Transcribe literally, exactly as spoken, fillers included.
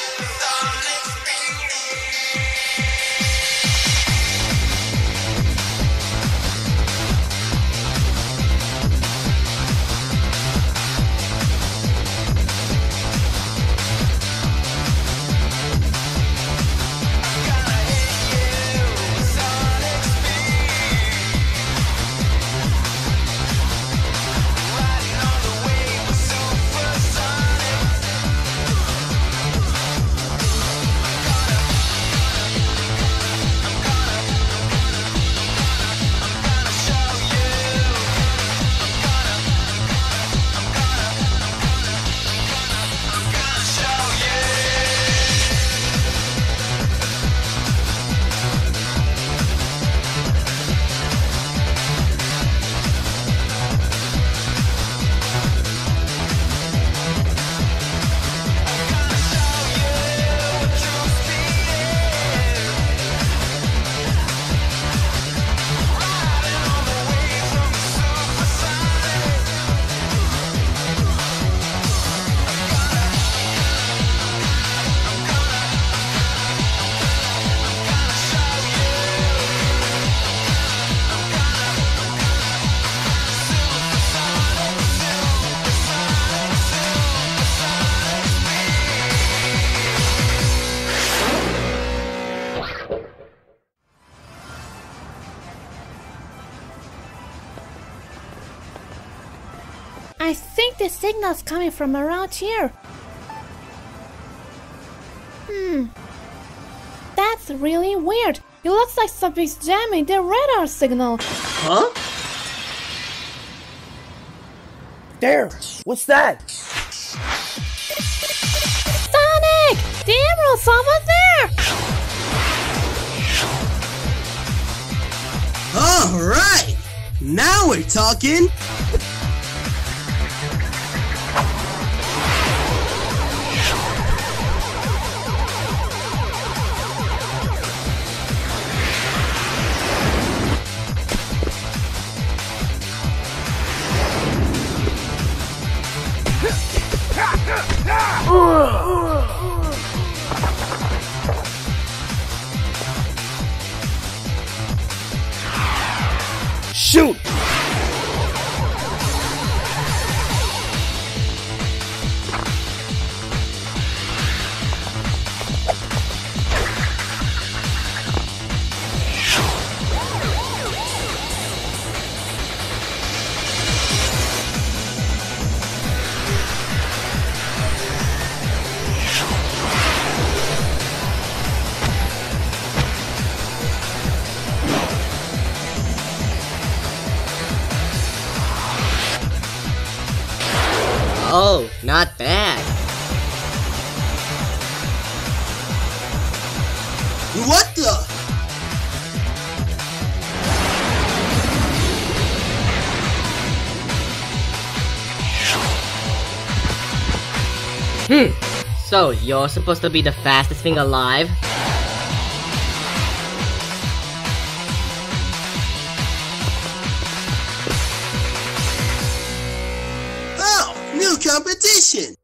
I think the signal's coming from around here. Hmm. That's really weird. It looks like something's jamming the radar signal. Huh? There! What's that? Sonic! The Emerald's over there! Alright! Now we're talking! Shoot! Oh, not bad. What the? Hmm. So, you're supposed to be the fastest thing alive? Oh, new competition!